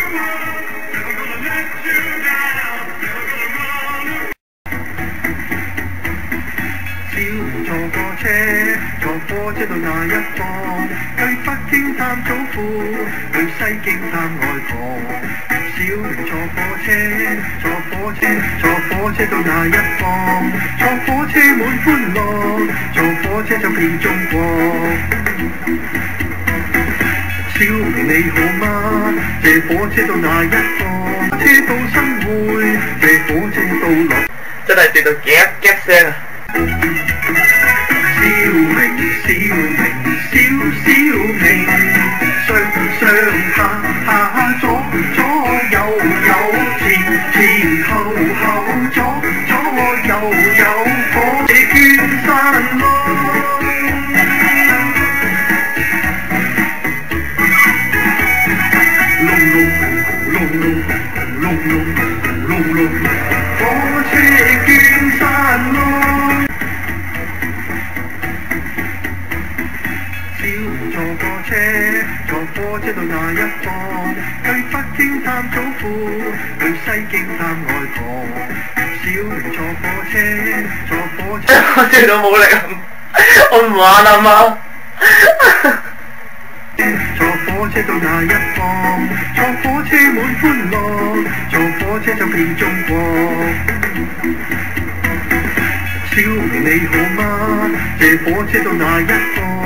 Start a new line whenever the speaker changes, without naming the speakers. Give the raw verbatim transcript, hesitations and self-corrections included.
小明坐火車，坐火車到那一方，去北京探祖父，去西京探外婆。小明坐火車，坐火車，坐火車到那一方，坐火車滿歡樂，坐火車走遍中國。小明你好嗎？這火車到那一方，車到新會，這火車到落。
真係跌到夾夾聲啊！
小明，小明，小小明，上上下下左左右右，前前後後，左左右右，火車捐山咯。隆隆隆隆隆隆隆隆，火車捐山咯。小明坐火車，坐火車到那一方，去北京探祖父，去西京探外婆。小明坐火車，坐火車。
我追到冇力啊！我唔玩啦媽。
坐火車到那一方，坐火車滿歡樂，坐火車走遍中國。小明你好嗎？這火車到那一方。